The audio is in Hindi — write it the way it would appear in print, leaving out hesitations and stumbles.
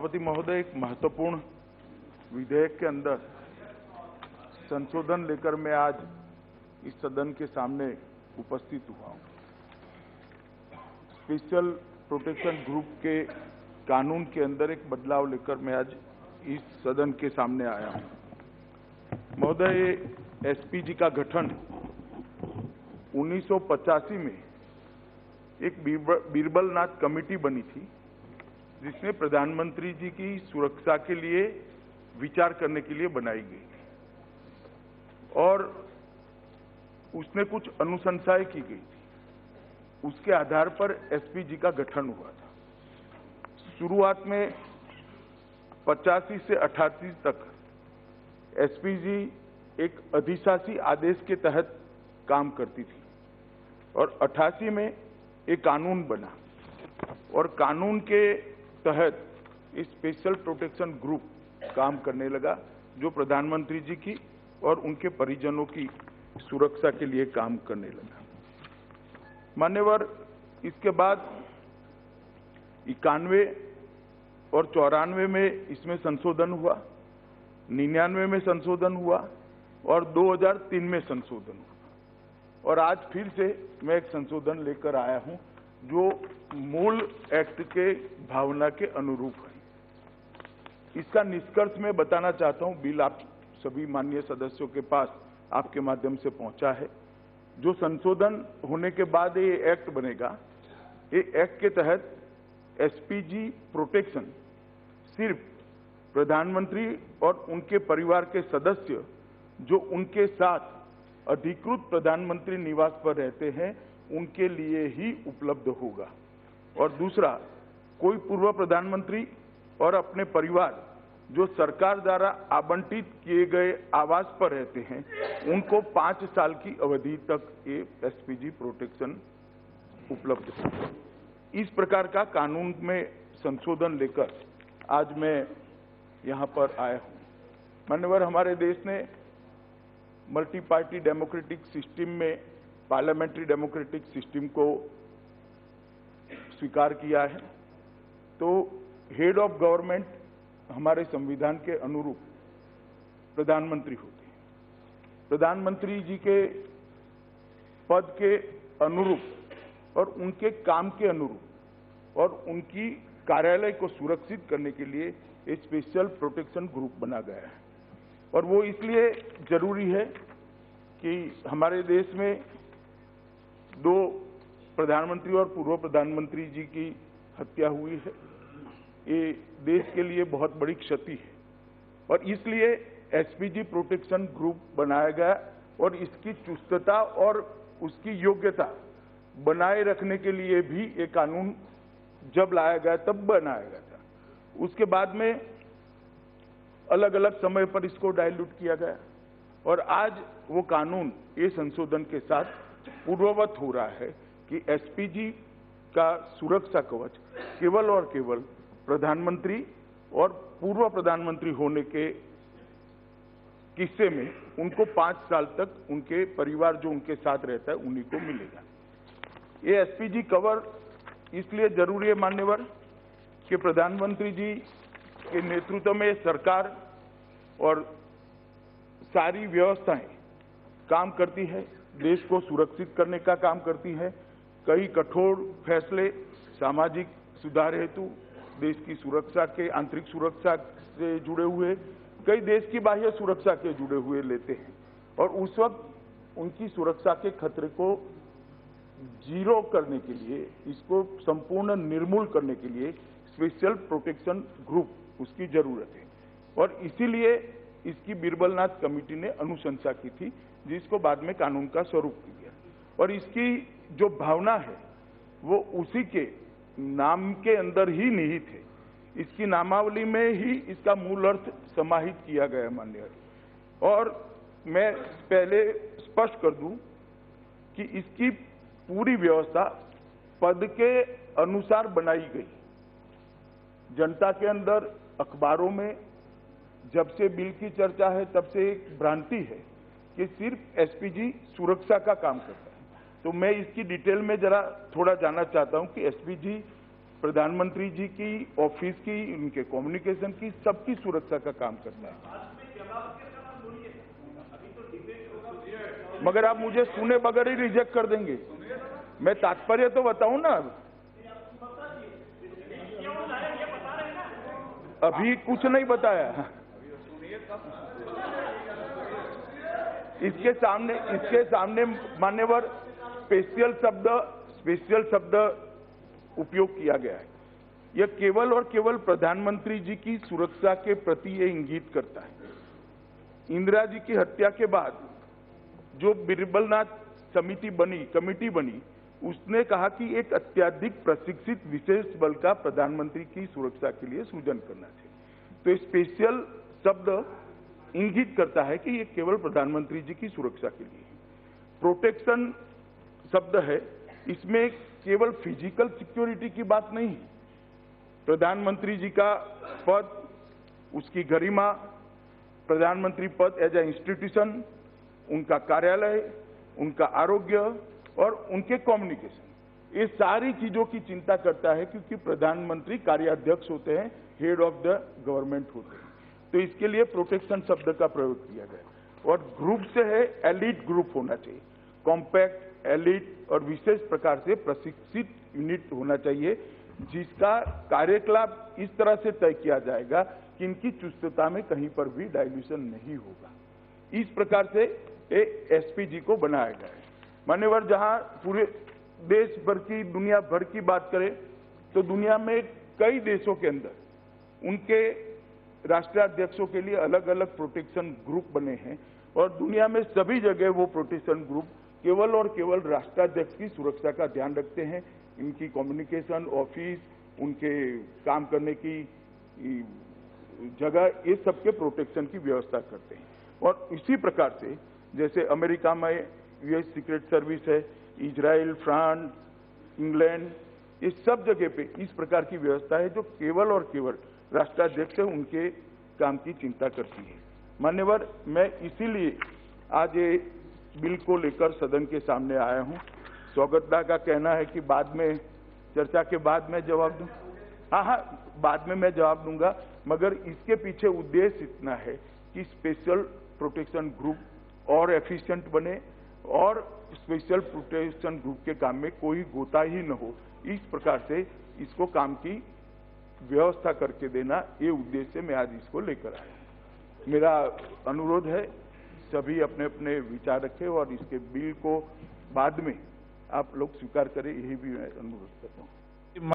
सभापति महोदय, एक महत्वपूर्ण विधेयक के अंदर संशोधन लेकर मैं आज इस सदन के सामने उपस्थित हुआ हूं। स्पेशल प्रोटेक्शन ग्रुप के कानून के अंदर एक बदलाव लेकर मैं आज इस सदन के सामने आया हूं। महोदय, एसपीजी का गठन 1985 में एक बीरबलनाथ कमेटी बनी थी, जिसमें प्रधानमंत्री जी की सुरक्षा के लिए विचार करने के लिए बनाई गई थी और उसने कुछ अनुशंसाएं की गई थी। उसके आधार पर एसपीजी का गठन हुआ था। शुरुआत में 85 से 88 तक एसपीजी एक अधिशासी आदेश के तहत काम करती थी और 88 में एक कानून बना और कानून के तहत स्पेशल प्रोटेक्शन ग्रुप काम करने लगा, जो प्रधानमंत्री जी की और उनके परिजनों की सुरक्षा के लिए काम करने लगा। मान्यवर, इसके बाद 91 और 94 में इसमें संशोधन हुआ, 99 में संशोधन हुआ और 2003 में संशोधन हुआ और आज फिर से मैं एक संशोधन लेकर आया हूं, जो मूल एक्ट के भावना के अनुरूप है। इसका निष्कर्ष मैं बताना चाहता हूं। बिल आप सभी माननीय सदस्यों के पास आपके माध्यम से पहुंचा है। जो संशोधन होने के बाद ये एक्ट बनेगा, ये एक्ट के तहत एसपीजी प्रोटेक्शन सिर्फ प्रधानमंत्री और उनके परिवार के सदस्य जो उनके साथ अधिकृत प्रधानमंत्री निवास पर रहते हैं, उनके लिए ही उपलब्ध होगा। और दूसरा, कोई पूर्व प्रधानमंत्री और अपने परिवार जो सरकार द्वारा आवंटित किए गए आवास पर रहते हैं, उनको 5 साल की अवधि तक ये एसपीजी प्रोटेक्शन उपलब्ध होगा। इस प्रकार का कानून में संशोधन लेकर आज मैं यहां पर आया हूं। मान्यवर, हमारे देश ने मल्टी पार्टी डेमोक्रेटिक सिस्टम में पार्लियामेंट्री डेमोक्रेटिक सिस्टम को स्वीकार किया है। तो हेड ऑफ गवर्नमेंट हमारे संविधान के अनुरूप प्रधानमंत्री होते हैं। प्रधानमंत्री जी के पद के अनुरूप और उनके काम के अनुरूप और उनकी कार्यालय को सुरक्षित करने के लिए एक स्पेशल प्रोटेक्शन ग्रुप बना गया है और वो इसलिए जरूरी है कि हमारे देश में 2 प्रधानमंत्री और पूर्व प्रधानमंत्री जी की हत्या हुई है। ये देश के लिए बहुत बड़ी क्षति है और इसलिए एसपीजी प्रोटेक्शन ग्रुप बनाया गया और इसकी चुस्तता और उसकी योग्यता बनाए रखने के लिए भी ये कानून जब लाया गया तब बनाया गया था। उसके बाद में अलग अलग समय पर इसको डाइल्यूट किया गया और आज वो कानून ये संशोधन के साथ पूर्ववत हो रहा है कि एसपीजी का सुरक्षा कवच केवल और केवल प्रधानमंत्री और पूर्व प्रधानमंत्री होने के किस्से में उनको 5 साल तक उनके परिवार जो उनके साथ रहता है उन्हीं को मिलेगा। ये एसपीजी कवर इसलिए जरूरी है मान्यवर कि प्रधानमंत्री जी के नेतृत्व में सरकार और सारी व्यवस्थाएं काम करती है, देश को सुरक्षित करने का काम करती है। कई कठोर फैसले सामाजिक सुधार हेतु, देश की सुरक्षा के आंतरिक सुरक्षा से जुड़े हुए, कई देश की बाह्य सुरक्षा के जुड़े हुए लेते हैं और उस वक्त उनकी सुरक्षा के खतरे को जीरो करने के लिए, इसको संपूर्ण निर्मूल करने के लिए स्पेशल प्रोटेक्शन ग्रुप उसकी जरूरत है और इसीलिए इसकी बीरबलनाथ कमेटी ने अनुशंसा की थी, जिसको बाद में कानून का स्वरूप दिया और इसकी जो भावना है वो उसी के नाम के अंदर ही निहित है। इसकी नामावली में ही इसका मूल अर्थ समाहित किया गया मान्य। और मैं पहले स्पष्ट कर दूं कि इसकी पूरी व्यवस्था पद के अनुसार बनाई गई। जनता के अंदर, अखबारों में जब से बिल की चर्चा है तब से एक भ्रांति है कि सिर्फ एसपीजी सुरक्षा का काम करता है। तो मैं इसकी डिटेल में जरा थोड़ा जानना चाहता हूं कि एसपीजी प्रधानमंत्री जी की ऑफिस की, उनके कम्युनिकेशन की, सबकी सुरक्षा का काम करता है। मगर आप मुझे सुने बगैर ही रिजेक्ट कर देंगे। मैं तात्पर्य तो बताऊं ना। अभी कुछ नहीं बताया। इसके सामने मान्यवर स्पेशल शब्द उपयोग किया गया है। यह केवल और केवल प्रधानमंत्री जी की सुरक्षा के प्रति ये इंगित करता है। इंदिरा जी की हत्या के बाद जो बिरबलनाथ कमेटी बनी, उसने कहा कि एक अत्यधिक प्रशिक्षित विशेष बल का प्रधानमंत्री की सुरक्षा के लिए सृजन करना चाहिए। तो स्पेशल शब्द इंगित करता है कि ये केवल प्रधानमंत्री जी की सुरक्षा के लिए। प्रोटेक्शन शब्द है, इसमें केवल फिजिकल सिक्योरिटी की बात नहीं है। प्रधानमंत्री जी का पद, उसकी गरिमा, प्रधानमंत्री पद एज ए इंस्टीट्यूशन, उनका कार्यालय, उनका आरोग्य और उनके कम्युनिकेशन, ये सारी चीजों की चिंता करता है, क्योंकि प्रधानमंत्री कार्याध्यक्ष होते हैं, हेड ऑफ द गवर्नमेंट होते हैं। तो इसके लिए प्रोटेक्शन शब्द का प्रयोग किया गया। और ग्रुप से है, एलिट ग्रुप होना चाहिए, कॉम्पैक्ट, एलिट और विशेष प्रकार से प्रशिक्षित यूनिट होना चाहिए, जिसका कार्यकलाप इस तरह से तय किया जाएगा कि इनकी चुस्तता में कहीं पर भी डाइल्यूशन नहीं होगा। इस प्रकार से एसपीजी को बनाया गया है। मान्यवर, जहां पूरे देश भर की, दुनिया भर की बात करें तो दुनिया में कई देशों के अंदर उनके राष्ट्राध्यक्षों के लिए अलग अलग प्रोटेक्शन ग्रुप बने हैं, और दुनिया में सभी जगह वो प्रोटेक्शन ग्रुप केवल और केवल राष्ट्राध्यक्ष की सुरक्षा का ध्यान रखते हैं। इनकी कम्युनिकेशन, ऑफिस, उनके काम करने की जगह, ये सबके प्रोटेक्शन की व्यवस्था करते हैं। और इसी प्रकार से जैसे अमेरिका में यूएस सीक्रेट सर्विस है, इजराइल, फ्रांस, इंग्लैंड, ये सब जगह पे इस प्रकार की व्यवस्था है जो केवल और केवल राष्ट्राध्यक्ष उनके काम की चिंता करती है। मान्यवर, मैं इसीलिए आज ये बिल को लेकर सदन के सामने आया हूं। स्वागतदा का कहना है कि बाद में, चर्चा के बाद मैं जवाब दूं। हाँ, बाद में मैं जवाब दूंगा, मगर इसके पीछे उद्देश्य इतना है कि स्पेशल प्रोटेक्शन ग्रुप और एफिशिएंट बने और स्पेशल प्रोटेक्शन ग्रुप के काम में कोई गोताही न हो, इस प्रकार से इसको काम की व्यवस्था करके देना, ये उद्देश्य से मैं आज इसको लेकर आया। मेरा अनुरोध है सभी अपने अपने विचार रखें और इसके बिल को बाद में आप लोग स्वीकार करें, यही भी मैं अनुरोध करता हूँ।